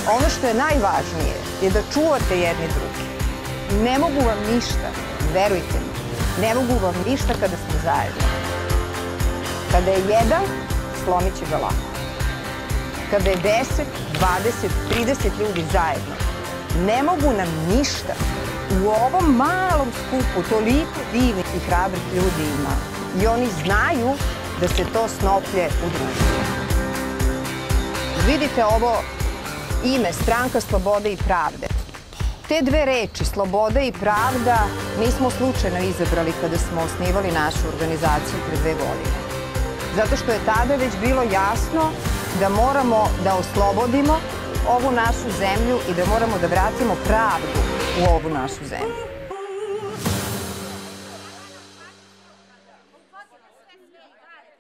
Ono što je najvažnije je da čuvate jedni drugi. Ne mogu vam ništa, verujte mi, ne mogu vam ništa kada smo zajedno. Kada je jedan, slomit će ga lako. Kada je 10, 20, 30 ljudi zajedno, ne mogu nam ništa. U ovom malom skupu toliko divnih i hrabrih ljudi ima i oni znaju da se to snoplje u društvu. Vidite ovo ime, Stranka slobode i pravde. Te dve reči, sloboda i pravda, nismo slučajno izabrali kada smo osnivali našu organizaciju pre 2 godine. Zato što je tada već bilo jasno da moramo da oslobodimo ovu našu zemlju i da moramo da vratimo pravdu u ovu našu zemlju.